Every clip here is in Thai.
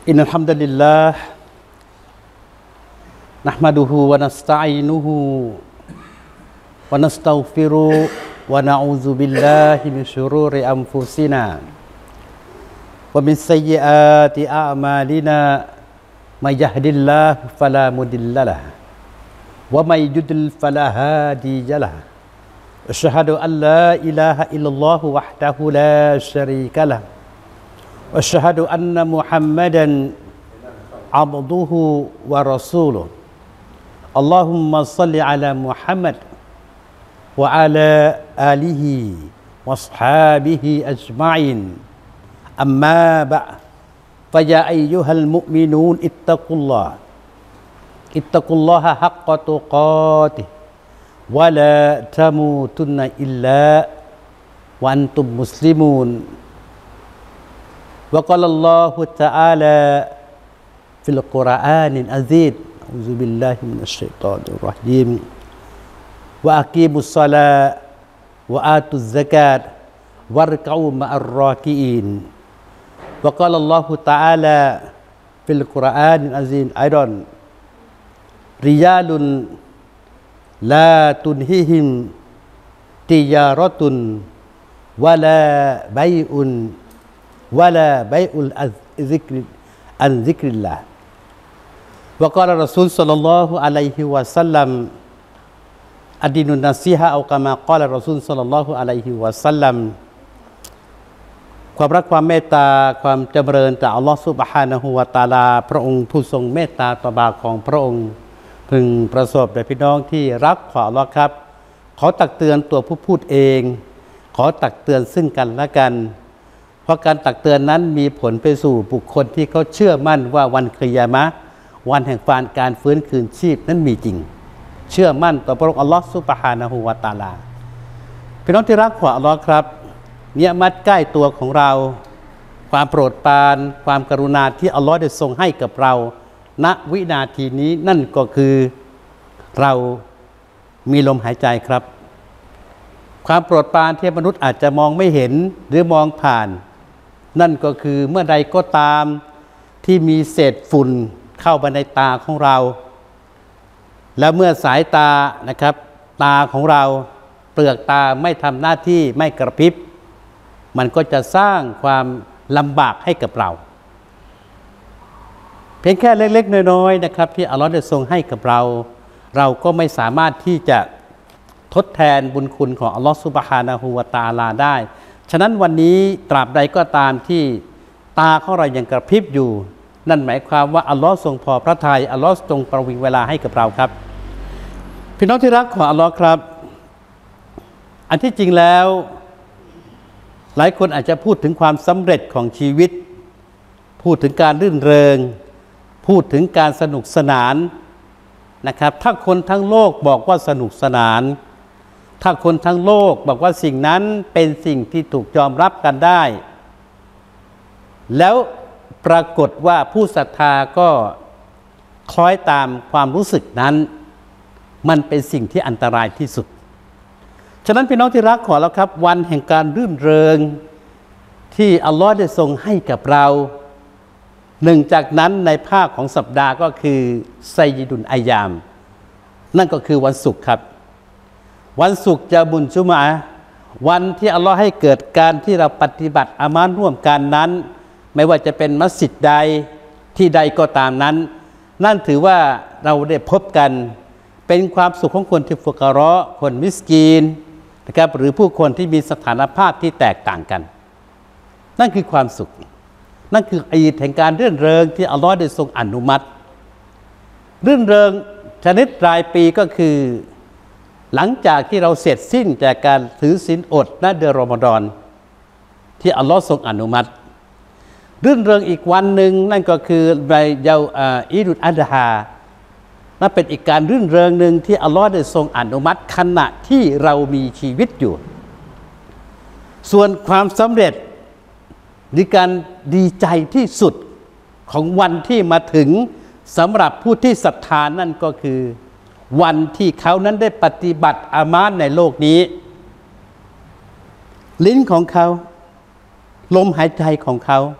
إن الحمد لله نحمده ونستعينه ونستغفره ونعوذ بالله من شرور أنفسنا ومن سيئات أعمالنا من يهد الله فلا مضل له ومن يضلل فلا هادي له أشهد أن لا إله إلا الله وحده لا شريك له وأشهد أن محمدا عبده ورسوله اللهم صل على محمد وعلى آله وأصحابه أجمعين أما بعد فيا أيها المؤمنون اتقوا الله حق تقاته ولا تموتن إلا وأنتم مسلمون وقال الله تعالى في القرآن العزيز أعوذ بالله من الشيطان الرجيم وأقيموا الصلاة وآتوا الزكاة واركعوا مع الراكعين وقال الله تعالى في القرآن العزيز أيضا رجال لا تلهيهم تجارة ولا بيع عن ذكر الله وقال الرسول صلى الله عليه وسلم الدين النصيحة أو كما قال الرسول صلى الله عليه وسلم ความรักความเมตตาความจำเริญจากอัลลอฮฺซุบฮานะฮูวะตะอาลาพระองค์ผู้ทรงเมตตาต่อบาของพระองค์พึงประสบแด่พี่น้องที่รักของอัลลอฮฺครับขอตักเตือนตัวผู้พูดเองขอตักเตือนซึ่งกันและกันเพราะการตักเตือนนั้นมีผลไปสู่บุคคลที่เขาเชื่อมั่นว่าวันกิยามะห์วันแห่งการฟื้นคืนชีพนั้นมีจริงเชื่อมั่นต่อพระองค์อัลลอฮฺซุบฮานะฮูวะตะอาลาพี่น้องที่รักของอัลลอฮฺครับเนียมัตใกล้ตัวของเราความโปรดปรานความกรุณาที่อัลลอฮฺได้ทรงให้กับเราณวินาทีนี้นั่นก็คือเรามีลมหายใจครับความโปรดปรานที่มนุษย์อาจจะมองไม่เห็นหรือมองผ่านนั่นก็คือเมื่อใดก็ตามที่มีเศษฝุ่นเข้าไปในตาของเราแล้วเมื่อสายตานะครับตาของเราเปลือกตาไม่ทำหน้าที่ไม่กระพริบมันก็จะสร้างความลำบากให้กับเราเพียงแค่เล็กๆน้อยๆนะครับที่อัลลอฮฺได้ทรงให้กับเราเราก็ไม่สามารถที่จะทดแทนบุญคุณของอัลลอฮฺซุบฮานะฮูวะตะอาลาได้ฉะนั้นวันนี้ตราบใดก็ตามที่ตาของเรายังกระพริบอยู่นั่นหมายความว่าอัลลอฮฺทรงพอพระทัยอัลลอฮฺทรงประวิงเวลาให้กับเราครับพี่น้องที่รักของอัลลอฮฺครับอันที่จริงแล้วหลายคนอาจจะพูดถึงความสำเร็จของชีวิตพูดถึงการรื่นเริงพูดถึงการสนุกสนานนะครับถ้าคนทั้งโลกบอกว่าสนุกสนานถ้าคนทั้งโลกบอกว่าสิ่งนั้นเป็นสิ่งที่ถูกยอมรับกันได้แล้วปรากฏว่าผู้ศรัทธาก็คล้อยตามความรู้สึกนั้นมันเป็นสิ่งที่อันตรายที่สุดฉะนั้นพี่น้องที่รักของเราครับวันแห่งการรื่นเริงที่อัลลอฮฺได้ทรงให้กับเราหนึ่งจากนั้นในภาคของสัปดาห์ก็คือไซยิดุลอายามนั่นก็คือวันศุกร์ครับวันศุกร์จะบุญจุมะห์วันที่อัลลอฮฺให้เกิดการที่เราปฏิบัติอามาลร่วมกันนั้นไม่ว่าจะเป็นมัสยิดใดที่ใดก็ตามนั้นนั่นถือว่าเราได้พบกันเป็นความสุขของคนที่ฟุกะเราะห์คนมิสกีนนะครับหรือผู้คนที่มีสถานภาพที่แตกต่างกันนั่นคือความสุขนั่นคืออีดแห่งการรื่นเริงที่อัลลอฮฺได้ทรงอนุมัติรื่นเริงชนิดรายปีก็คือหลังจากที่เราเสร็จสิ้นจากการถือศีลอดณเดือนรอมฎอนที่อัลลอฮฺทรงอนุมัติรื่นเริงอีกวันหนึ่งนั่นก็คือในอีดุลอัฎฮานั่นเป็นอีกการรื่นเริงหนึ่งที่อัลลอฮฺได้ทรงอนุมัติขณะที่เรามีชีวิตอยู่ส่วนความสำเร็จหรือการดีใจที่สุดของวันที่มาถึงสำหรับผู้ที่ศรัทธานั่นก็คือวันที่เขานั้นได้ปฏิบัติอามาลในโลกนี้ลิ้นของเขาลมหายใจของเขา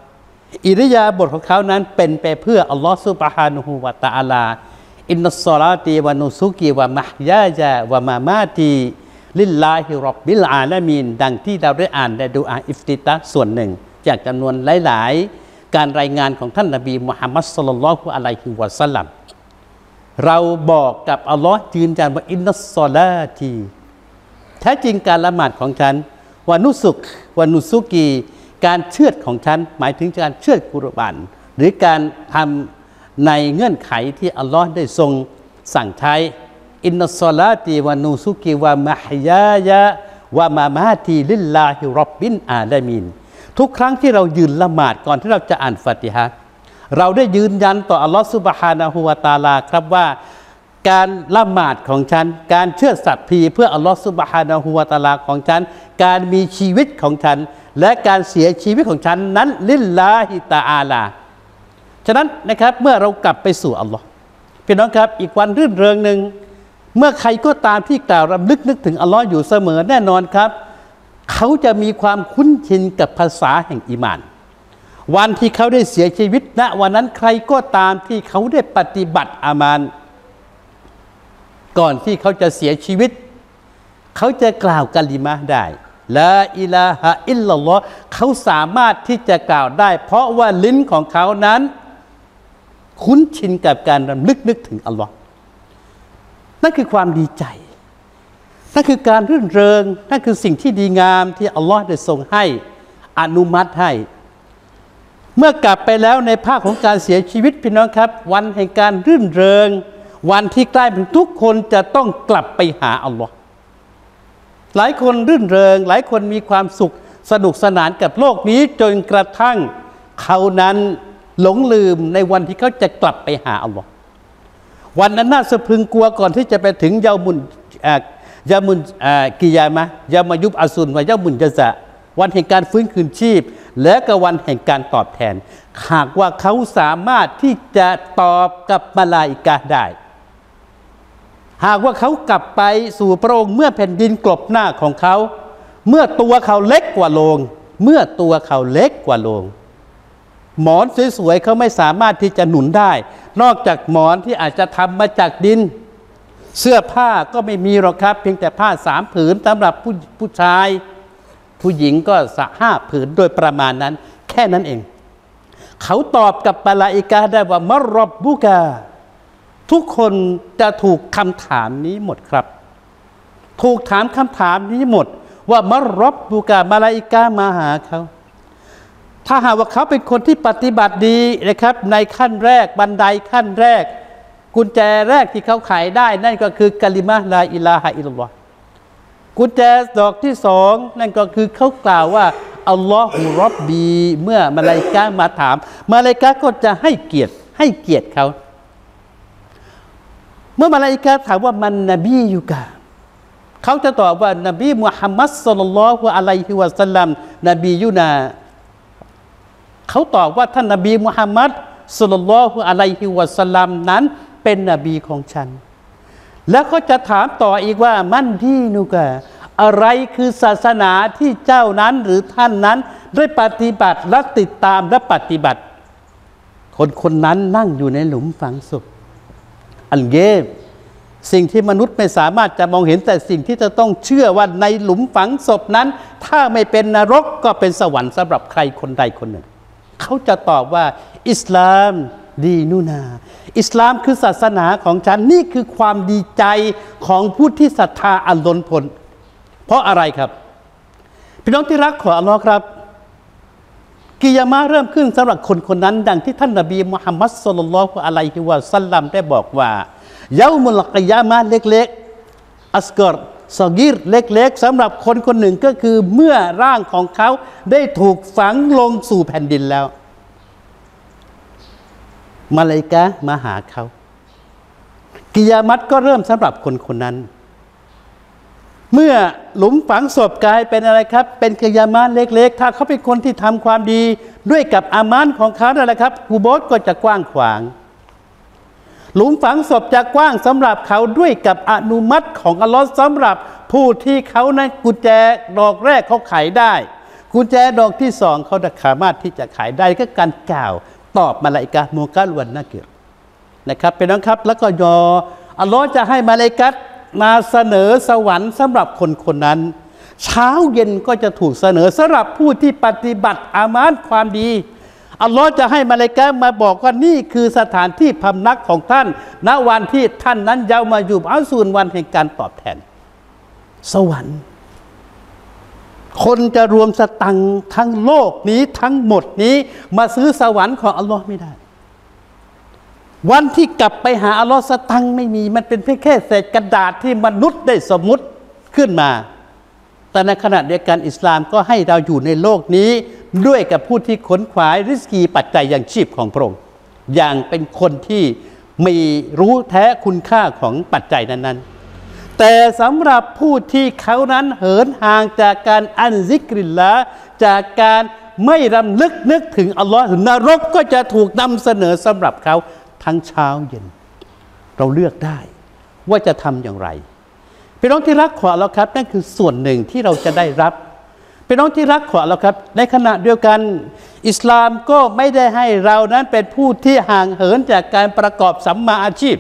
อิริยาบถของเขานั้นเป็นไปเพื่ออัลลอฮฺซุบฮานะฮูวะตะอาลาอินนัสศอลาติวะนุสุกีวะมะฮยาจาวะมามาติลิลลาฮิร็อบบิลอาลามีนดังที่เราได้อ่านในดุอาอิฟติตะห์ส่วนหนึ่งจากจำนวนหลายๆการรายงานของท่านนบีมุฮัมมัดศ็อลลัลลอฮุอะลัยฮิวะซัลลัมเราบอกกับอัลลอฮ์ยืนยันว่าอินนัสศอลาติแท้จริงการละหมาดของฉันวานุสุกวานุสุกีการเชือดของฉันหมายถึงการเชือดกุรบานหรือการทำในเงื่อนไขที่อัลลอฮ์ได้ทรงสั่งใช้อินนัสศอลาติวานุสุกีวะมะฮยายะวะมามาติลิลลาฮิร็อบบิลอาลามีนทุกครั้งที่เรายืนละหมาดก่อนที่เราจะอ่านฟาติฮะห์เราได้ยืนยันต่ออัลลอฮฺซุบฮานะฮูวะตะอาลาครับว่าการละหมาดของฉันการเชื่อสัตย์พีเพื่ออัลลอฮฺซุบฮานะฮูวะตะอาลาของฉันการมีชีวิตของฉันและการเสียชีวิตของฉันนั้นลิลลาฮิตะอาลาฉะนั้นนะครับเมื่อเรากลับไปสู่อัลลอฮ์พี่น้องครับอีกวันรื่นเริงหนึ่งเมื่อใครก็ตามที่กล่าวรำลึกนึกถึงอัลลอฮ์อยู่เสมอแน่นอนครับเขาจะมีความคุ้นชินกับภาษาแห่งอีหม่านวันที่เขาได้เสียชีวิตณวันนั้นใครก็ตามที่เขาได้ปฏิบัติอามานก่อนที่เขาจะเสียชีวิตเขาจะกล่าวกะลิมะห์ได้ลาอิลาฮะอิลลัลลอฮ์เขาสามารถที่จะกล่าวได้เพราะว่าลิ้นของเขานั้นคุ้นชินกับการรำลึกนึกถึงอัลลอฮ์นั่นคือความดีใจนั่นคือการรื่นเริงนั่นคือสิ่งที่ดีงามที่อัลลอฮ์ได้ทรงให้อนุมัติให้เมื่อกลับไปแล้วในภาคของการเสียชีวิตพี่น้องครับวันแห่งการรื่นเริงวันที่ใกล้ถึงทุกคนจะต้องกลับไปหาอัลลอฮ์หลายคนรื่นเริงหลายคนมีความสุขสนุกสนานกับโลกนี้จนกระทั่งเขานั้นหลงลืมในวันที่เขาจะกลับไปหาอัลลอฮ์วันนั้นน่าสะพรึงกลัวก่อนที่จะไปถึงยามุนกิยามะยามายุบอาซุนวะยามุนยะซะวันแห่งการฟื้นคืนชีพและก็วันแห่งการตอบแทนหากว่าเขาสามารถที่จะตอบกับมลาอิกะฮ์ได้หากว่าเขากลับไปสู่พระองค์เมื่อแผ่นดินกลบหน้าของเขาเมื่อตัวเขาเล็กกว่าโลงเมื่อตัวเขาเล็กกว่าโลงหมอนสวยๆเขาไม่สามารถที่จะหนุนได้นอกจากหมอนที่อาจจะทำมาจากดินเสื้อผ้าก็ไม่มีหรอกครับเพียงแต่ผ้า3 ผืนสำหรับผู้ชายผู้หญิงก็5 ผืนโดยประมาณนั้นแค่นั้นเองเขาตอบกับมลาอิกะฮ์ได้ว่ามัรร็อบบุกะทุกคนจะถูกคำถามนี้หมดครับถูกถามคำถามนี้หมดว่ามัรร็อบบุกะมลาอิกะฮ์มาหาเขาถ้าหากว่าเขาเป็นคนที่ปฏิบัติดีนะครับในขั้นแรกบันไดขั้นแรกกุญแจแรกที่เขาไขได้นั่นก็คือกะลิมะห์ลาอิลาฮะอิลลัลลอฮ์กุญแจดอกที่2นั่นก็คือเขากล่าวว่าอัลลอฮุร็อบบีเมื่อมลาอิกะฮ์มาถามมลาอิกะฮ์ก็จะให้เกียรติเขาเมื่อมลาอิกะฮ์ถามว่ามันนบีอยู่กะเขาจะตอบว่านบีมุฮัมมัดศ็อลลัลลอฮุอะลัยฮิวะซัลลัมนบียุนาเขาตอบว่าท่านนบีมุฮัมมัดศ็อลลัลลอฮุอะลัยฮิวะซัลลัมนั้นเป็นนบีของฉันแล้วก็จะถามต่ออีกว่ามันดีนุกะอะไรคือศาสนาที่เจ้านั้นหรือท่านนั้นได้ปฏิบัติและติดตามและปฏิบัติคนนั้นนั่งอยู่ในหลุมฝังศพอันเกบสิ่งที่มนุษย์ไม่สามารถจะมองเห็นแต่สิ่งที่จะต้องเชื่อว่าในหลุมฝังศพนั้นถ้าไม่เป็นนรกก็เป็นสวรรค์สำหรับใครคนใดคนหนึ่งเขาจะตอบว่าอิสลามดีนูนาอิสลามคือศาสนาของฉันนี่คือความดีใจของผู้ที่ศรัทธาอันล้นพ้นเพราะอะไรครับพี่น้องที่รักของอัลลอฮ์ครับกิยามะห์เริ่มขึ้นสำหรับคนนั้นดังที่ท่านนบีมุฮัมมัดศ็อลลัลลอฮุอะลัยฮิวะซัลลัมได้บอกว่าเยามุลกิยามะห์เล็กๆอัสกอรซอกีรเล็กๆสำหรับคนหนึ่งก็คือเมื่อร่างของเขาได้ถูกฝังลงสู่แผ่นดินแล้วมลาอิกะฮ์มาหาเขากิยามะห์ก็เริ่มสำหรับคนนั้นเมื่อหลุมฝังศพกลายเป็นอะไรครับเป็นกิยามะห์เล็กๆถ้าเขาเป็นคนที่ทำความดีด้วยกับอามานของเขานั่นแหละครับกุโบร์ก็จะกว้างขวางหลุมฝังศพจะกว้างสำหรับเขาด้วยกับอนุมัติของอัลลอฮ์สำหรับผู้ที่เขานั้นกุญแจดอกแรกเขาไขได้กุญแจดอกที่สองเขาสามารถที่จะขายได้ก็การกล่าวตอบมาลาอิกะฮ์มุกัลวันนะกิรนะครับเป็นน้องครับแล้วก็อัลลอฮ์จะให้มาลาอิกะฮ์มาเสนอสวรรค์สำหรับคนคนนั้นเช้าเย็นก็จะถูกเสนอสำหรับผู้ที่ปฏิบัติอามาลความดีอัลลอฮ์จะให้มาลาอิกะฮ์มาบอกว่านี่คือสถานที่พำนักของท่านณวันที่ท่านนั้นยาวมาอยู่อัลซูนวันแห่งการตอบแทนสวรรค์คนจะรวมสตังค์ทั้งโลกนี้ทั้งหมดนี้มาซื้อสวรรค์ของอัลลอฮ์ไม่ได้วันที่กลับไปหาอัลลอฮ์สตังค์ไม่มีมันเป็นเพียงแค่เศษกระดาษที่มนุษย์ได้สมมุติขึ้นมาแต่ในขณะเดียวกันอิสลามก็ให้เราอยู่ในโลกนี้ด้วยกับผู้ที่ขนขวายริสกีปัจจัยอย่างชีพของพระองค์อย่างเป็นคนที่มีรู้แท้คุณค่าของปัจจัยนั้นๆแต่สำหรับผู้ที่เขานั้นเหินห่างจากการอันซิกริลละจากการไม่รำลึกนึกถึงอัลลอฮ์นรกก็จะถูกนำเสนอสำหรับเขาทั้งเช้าเย็นเราเลือกได้ว่าจะทำอย่างไรพี่น้องที่รักของเราครับนั่นคือส่วนหนึ่งที่เราจะได้รับพี่น้องที่รักของเราครับในขณะเดียวกันอิสลามก็ไม่ได้ให้เรานั้นเป็นผู้ที่ห่างเหินจากการประกอบสัมมาอาชีพ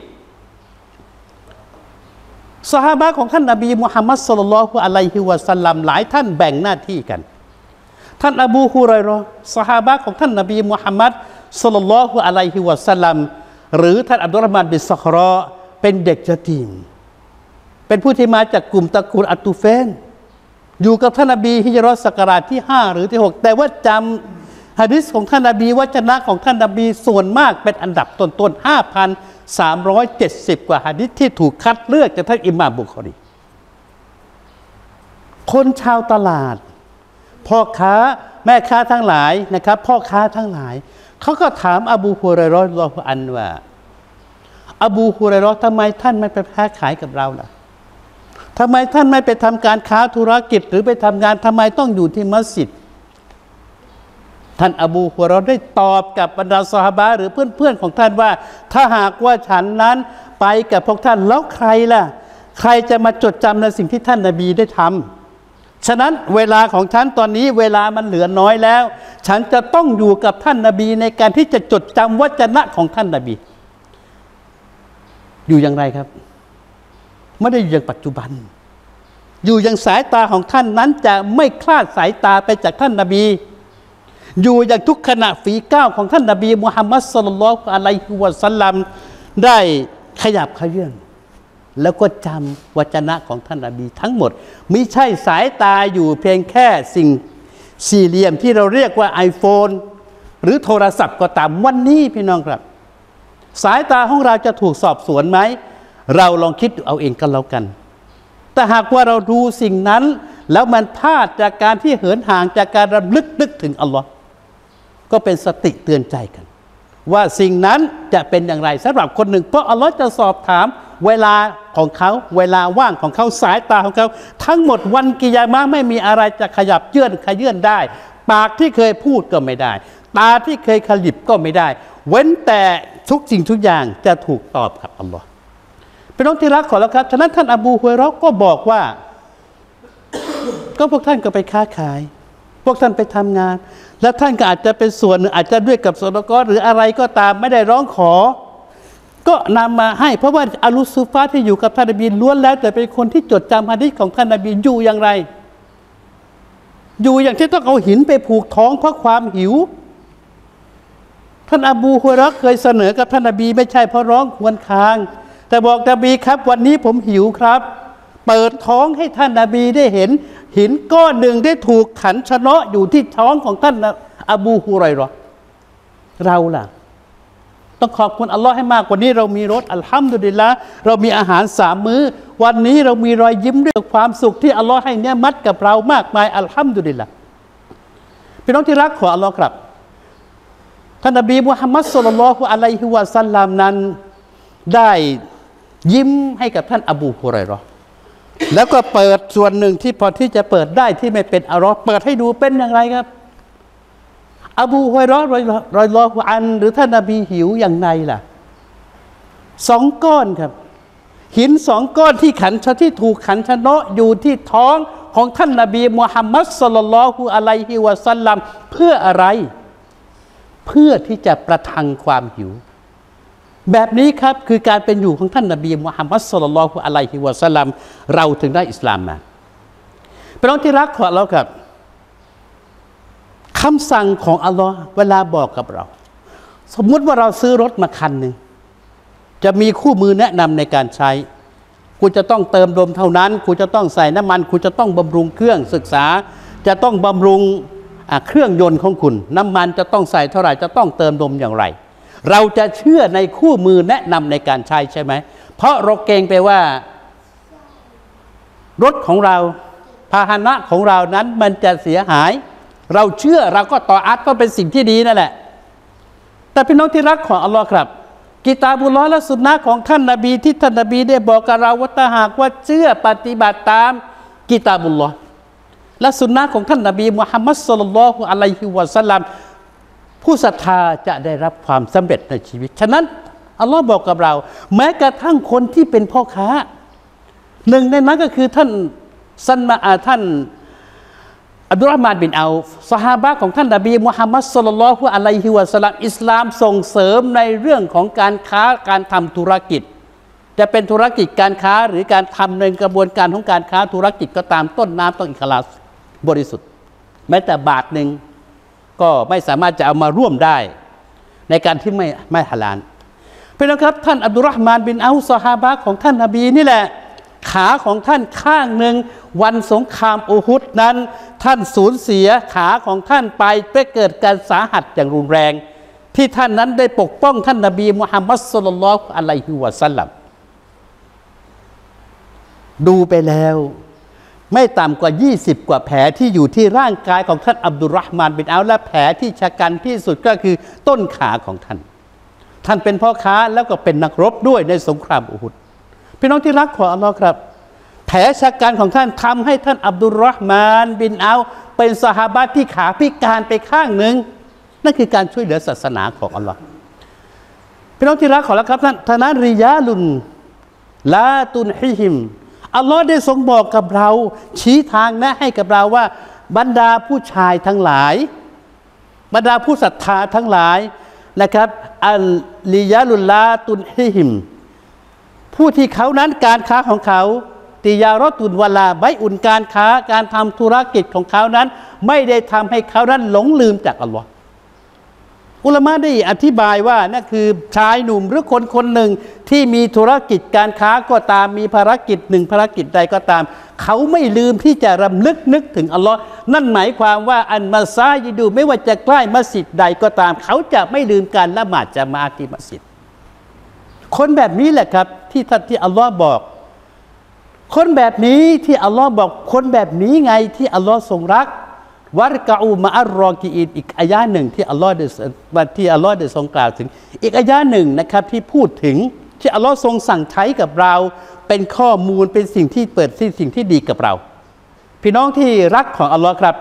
ซอฮาบะห์ของท่านนบีมุฮัมมัดศ็อลลัลลอฮุอะลัยฮิวะซัลลัมหลายท่านแบ่งหน้าที่กันท่านอบูฮุรอยเราะห์ซอฮาบะห์ของท่านนบีมุฮัมมัดศ็อลลัลลอฮุอะลัยฮิวะซัลลัมหรือท่านอับดุลเราะห์มานบินซอฮเราะห์เป็นเด็กยะตีมเป็นผู้ที่มาจากกลุ่มตระกูลอัตตูเฟนอยู่กับท่านนบีฮิจเราะห์ศักราชที่5หรือที่6แต่ว่าจำหะดีษของท่านนบีวจนะของท่านนบีส่วนมากเป็นอันดับต้นๆ 5,370 กว่าหะดีษที่ถูกคัดเลือกจากท่านอิหม่ามบุคอรีคนชาวตลาดพ่อค้าแม่ค้าทั้งหลายนะครับพ่อค้าทั้งหลายเขาก็ถามอบูฮุรอยเราะห์รอฎิยัลลอฮุอันฮุว่าอบูฮุรอยเราะห์ทำไมท่านไม่ไปค้าขายกับเราล่ะทำไมท่านไม่ไปทำการค้าธุรกิจหรือไปทำงานทำไมต้องอยู่ที่มัสยิดท่านอบูฮุรอยเราะห์ได้ตอบกับบรรดาซอฮาบะห์หรือเพื่อนๆของท่านว่าถ้าหากว่าฉันนั้นไปกับพวกท่านแล้วใครล่ะใครจะมาจดจำในสิ่งที่ท่านนบีได้ทำฉะนั้นเวลาของฉันตอนนี้เวลามันเหลือน้อยแล้วฉันจะต้องอยู่กับท่านนบีในการที่จะจดจำวจนะของท่านนบีอยู่อย่างไรครับไม่ได้อยู่อย่างปัจจุบันอยู่อย่างสายตาของท่านนั้นจะไม่คลาดสายตาไปจากท่านนบีอยู่อย่างทุกขณะฝีก้าวของท่านนบีมุฮัมมัดศ็อลลัลลอฮุอะลัยฮิวะซัลลัมได้ขยับเขยื้อนแล้วก็จำวจนะของท่านนบีทั้งหมดไม่ใช่สายตาอยู่เพียงแค่สิ่งสี่เหลี่ยมที่เราเรียกว่า iPhone หรือโทรศัพท์ก็ตามวันนี้พี่น้องครับสายตาของเราจะถูกสอบสวนไหมเราลองคิดเอาเองกันแล้วกันแต่หากว่าเราดูสิ่งนั้นแล้วมันพลาดจากการที่เหินห่างจากการรำลึกนึกถึงอัลลอฮ์ก็เป็นสติเตือนใจกันว่าสิ่งนั้นจะเป็นอย่างไรสำหรับคนหนึ่งเพราะอัลลอฮ์จะสอบถามเวลาของเขาเวลาว่างของเขาสายตาของเขาทั้งหมดวันกิยามะห์ไม่มีอะไรจะขยับเยื่อนได้ปากที่เคยพูดก็ไม่ได้ตาที่เคยขยิบก็ไม่ได้เว้นแต่ทุกสิ่งทุกอย่างจะถูกตอบกับอัลลอฮ์เป็นน้องที่รักของเราครับฉะนั้นท่านอบูฮุรอยเราะห์ก็บอกว่าก็พวกท่านก็ไปค้าขายพวกท่านไปทำงานแล้วท่านก็อาจจะเป็นส่วนหนึ่งอาจจะด้วยกับซอดะกอฮ์หรืออะไรก็ตามไม่ได้ร้องขอก็นำมาให้เพราะว่าอาลุซุฟาที่อยู่กับท่านนบีล้วนแล้วแต่เป็นคนที่จดจำหะดีษของท่านนบีอยู่อย่างไรอยู่อย่างที่ต้องเอาหินไปผูกท้องเพราะความหิวท่านอบูฮุรอยเราะห์เคยเสนอกับท่านนบีไม่ใช่เพราะร้องครวญครางแต่บอกนบีครับวันนี้ผมหิวครับเปิดท้องให้ท่านนบีได้เห็นหินก้อนหนึ่งได้ถูกขันชะเนาะอยู่ที่ท้องของท่านอบูฮุรอยเราะห์เราล่ะต้องขอบคุณอัลลอฮ์ให้มากกว่านี้เรามีรถอัลฮัมดุลิลละห์เรามีอาหาร3 มื้อวันนี้เรามีรอยยิ้มด้วยความสุขที่อัลลอฮ์ให้เนียมัตกับเรามากมายอัลฮัมดุลิลละห์พี่น้องที่รักของอัลลอฮ์ครับท่านนบีมุฮัมมัดศ็อลลัลลอฮุอะลัยฮิวะซัลลัมนั้นได้ยิ้มให้กับท่านอบูฮุรอยเราะห์แล้วก็เปิดส่วนหนึ่งที่พอที่จะเปิดได้ที่ไม่เป็นอัลลอฮ์เปิดให้ดูเป็นอย่างไรครับอบูฮุรอยเราะห์รอยลอฮุอันหรือท่านนบีหิวอย่างไรล่ะ2 ก้อนครับหิน2 ก้อนที่ถูกขันชะเนาะอยู่ที่ท้องของท่านนบีมุฮัมมัดศ็อลลัลลอฮุอะลัยฮิวะซัลลัมเพื่ออะไรเพื่อที่จะประทังความหิวแบบนี้ครับคือการเป็นอยู่ของท่านนบีมุฮัมมัดศ็อลลัลลอฮุอะลัยฮิวะซัลลัมเราถึงได้อิสลามมาพี่น้องที่รักของเราครับคำสั่งของอัลลอฮ์เวลาบอกกับเราสมมุติว่าเราซื้อรถมาคันหนึ่งจะมีคู่มือแนะนำในการใช้คุณจะต้องเติมลมเท่านั้นคุณจะต้องใส่น้ำมันคุณจะต้องบำรุงเครื่องศึกษาจะต้องบำรุงเครื่องยนต์ของคุณน้ำมันจะต้องใส่เท่าไหร่จะต้องเติมลมอย่างไรเราจะเชื่อในคู่มือแนะนำในการใช้ใช่ไหมเพราะเราเกรงไปว่ารถของเราพาหนะของเรานั้นมันจะเสียหายเราเชื่อเราก็ต่ออัดก็เป็นสิ่งที่ดีนั่นแหละแต่พี่น้องที่รักของอัลลอฮ์ครับกิตาบุลลอฮ์และสุนนะของท่านนบีที่ท่านนบีได้บอกกับเราว่าถ้าหากว่าเชื่อปฏิบัติตามกิตาบุลลอฮ์และสุนนะของท่านนบีมุฮัมมัดศ็อลลัลลอฮุอะลัยฮิวะซัลลัมผู้ศรัทธาจะได้รับความสำเร็จในชีวิตฉะนั้นอัลลอฮ์บอกกับเราแม้กระทั่งคนที่เป็นพ่อค้าหนึ่งในนั้นก็คือท่านอับดุลรอห์มานบินเอาฟซอฮาบะห์ของท่านนบีมุฮัมมัดศ็อลลัลลอฮุอะลัยฮิวะซัลลัมอิสลามส่งเสริมในเรื่องของการค้าการทำธุรกิจจะเป็นธุรกิจการค้าหรือการทำในกระบวนการของการค้าธุรกิจก็ตามต้นน้ำต้องอิคลาสบริสุทธิ์แม้แต่บาทหนึ่งก็ไม่สามารถจะเอามาร่วมได้ในการที่ไม่ฮาลาลเป็นนะครับท่านอับดุลรอห์มานบินเอาฟซอฮาบะห์ของท่านนบีนี่แหละขาของท่านข้างหนึ่งวันสงครามอูฮุดนั้นท่านสูญเสียขาของท่านไปเกิดการสาหัสอย่างรุนแรงที่ท่านนั้นได้ปกป้องท่านนบีมุฮัมมัดศ็อลลัลลอฮุอะลัยฮิวะซัลลัมดูไปแล้วไม่ต่ำกว่า20กว่าแผลที่อยู่ที่ร่างกายของท่านอับดุลรอห์มานบินเอาฟและแผลที่ชะกันที่สุดก็คือต้นขาของท่านเป็นพ่อค้าแล้วก็เป็นนักรบด้วยในสงครามอูฮุดพี่น้องที่รักของอัลลอฮ์ครับแผลชะกันของท่านทำให้ท่านอับดุลรอห์มานบินเอาฟเป็นซอฮาบะห์ที่ขาพิการไปข้างหนึ่งนั่นคือการช่วยเหลือศาสนาของอัลลอฮ์พี่น้องที่รักของเราครับท่านริยาลุนลาตุนฮิฮิมอัลลอฮ์ได้ทรงบอกกับเราชี้ทางแนะให้กับเราว่าบรรดาผู้ชายทั้งหลายบรรดาผู้ศรัทธาทั้งหลายนะครับอัลลิยาลุลลาตุนฮิฮิมผู้ที่เขานั้นการค้าของเขาติยารอตุนวลาใบอุ่นการค้าการทำธุรกิจของเขานั้นไม่ได้ทำให้เขานั้นหลงลืมจากอัลลอฮ์อุลามะได้อธิบายว่านั่นคือชายหนุ่มหรือคนหนึ่งที่มีธุรกิจการค้าก็ตามมีภารกิจหนึ่งภารกิจใดก็ตามเขาไม่ลืมที่จะรำลึกนึกถึงอัลลอฮ์นั่นหมายความว่าอันมาซายิดูไม่ว่าจะใกล้มัสยิดใดก็ตามเขาจะไม่ลืมการละหมาดจะมาที่มัสยิดคนแบบนี้แหละครับที่อัลลอฮ์บอกคนแบบนี้ที่อัลลอฮ์บอกคนแบบนี้ไงที่อัลลอฮ์ทรงรักวะรกะอูมะอัรรอกีอีนอีกอายะหนึ่งที่อัลลอฮ์ได้ทรงกล่าวถึงอีกอายะหนึ่งนะครับที่พูดถึงที่อัลลอฮ์ทรงสั่งใช้กับเราเป็นข้อมูลเป็นสิ่งที่เปิดสิ่งที่ดีกับเราพี่น้องที่รักของอัลลอฮ์ครับ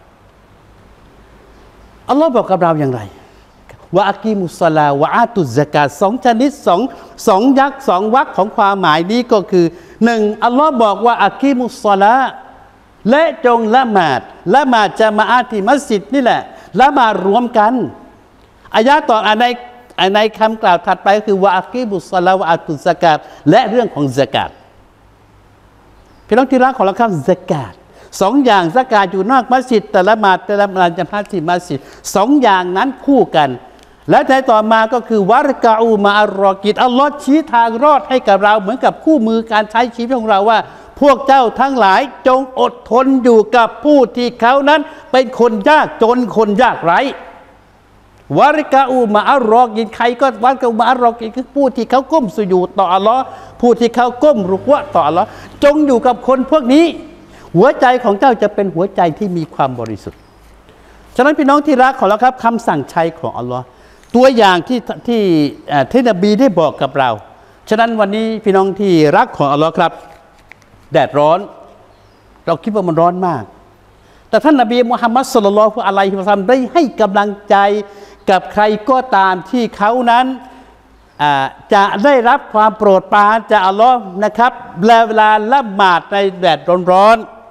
อัลลอฮ์บอกกับเราอย่างไรวะอากีมุสซอลาวะอาตุซะกาตสองชนิดสองยักษ์สองวรรคของความหมายนี้ก็คือหนึ่งอัลลอฮ์บอกว่าอากีมุสซอลาและจงละหมาดจะมาอาที่มัสยิดนี่แหละละหมาดรวมกันอายะต่อในคำกล่าวถัดไปก็คือวะอากีมุสซอลาวะอาตุซะกาตและเรื่องของซะกาตพี่น้องที่รักของเราครับซะกาตสองอย่างซะกาตอยู่นอกมัสยิดแต่ละหมาดจะมาที่มัสยิดสองอย่างนั้นคู่กันและในต่อมาก็คือวะรกะอูมะอัรรอกิดอัลลอฮ์ชี้ทางรอดให้กับเราเหมือนกับคู่มือการใช้ชีวิตของเราว่าพวกเจ้าทั้งหลายจงอดทนอยู่กับผู้ที่เขานั้นเป็นคนยากจนคนยากไร้วะรกะอูมะอัรรอกิดใครก็วะรกะอูมะอัรรอกิดคือผู้ที่เขาก้มสุญูดต่ออัลลอฮ์ผู้ที่เขาก้มรุกวะต่ออัลลอฮ์จงอยู่กับคนพวกนี้หัวใจของเจ้าจะเป็นหัวใจที่มีความบริสุทธิ์ฉะนั้นพี่น้องที่รักของเราครับคำสั่งใช้ของอัลลอฮ์ตัวอย่างที่นบีได้บอกกับเราฉะนั้นวันนี้พี่น้องที่รักของอัลลอฮ์ครับแดดร้อนเราคิดว่ามันร้อนมากแต่ท่านนบีมุฮัมมัดศ็อลลัลลอฮุอะลัยฮิวะซัลลัมได้ให้กำลังใจกับใครก็ตามที่เขานั้นจะได้รับความโปรดปรานจากอัลลอฮ์นะครับเวลาละหมาดในแดดร้อนๆ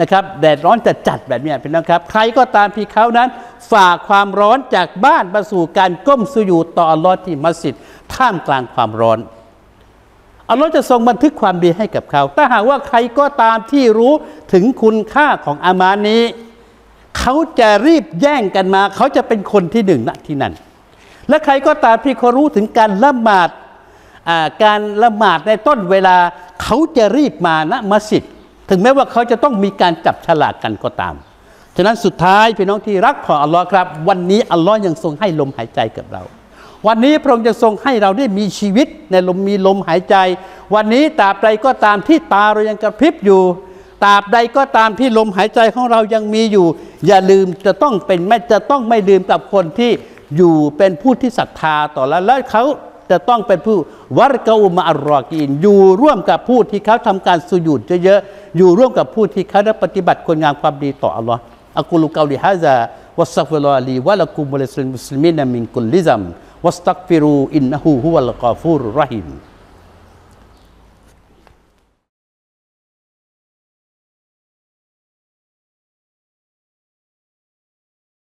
นะครับแดดร้อนจัดแบบนี้พี่น้องครับใครก็ตามที่เขานั้นฝ่าความร้อนจากบ้านมาสู่การก้มสุญูดต่ออัลลอฮ์ที่มัสยิดท่ามกลางความร้อนอัลลอฮ์จะทรงบันทึกความดีให้กับเขาถ้าหากว่าใครก็ตามที่รู้ถึงคุณค่าของอามานี้เขาจะรีบแย่งกันมาเขาจะเป็นคนที่หนึ่งณที่นั่นและใครก็ตามที่เขารู้ถึงการละหมาดในต้นเวลาเขาจะรีบมาณมัสยิดถึงแม้ว่าเขาจะต้องมีการจับฉลากกันก็ตามฉะนั้นสุดท้ายพี่น้องที่รักของอัลลอฮ์ครับวันนี้อัลลอฮ์ยังทรงให้ลมหายใจกับเราวันนี้พระองค์จะทรงให้เราได้มีชีวิตในมีลมหายใจวันนี้ตราบใดก็ตามที่ตาเรายังกระพริบอยู่ตราบใดก็ตามที่ลมหายใจของเรายังมีอยู่อย่าลืมจะต้องไม่ลืมกับคนที่อยู่เป็นผู้ที่ศรัทธาต่อแล้วเขาจะต้องเป็นผู้วัรกะอุมะอัลรอกีนอยู่ร่วมกับผู้ที่เขาทำการสุญูดเยอะๆอยู่ร่วมกับผู้ที่เขาได้ปฏิบัติคุณงามความดีต่ออัลลอฮ์อักูลุกอลิฮะซาวัสตัฆฟิรุลลอฮลีวะละกุมวะลิลมุสลิมีนมินกุลลิซัมวัสตัฆฟิรูอินนะฮูฮุวัลกอฟูรุรเราะฮีม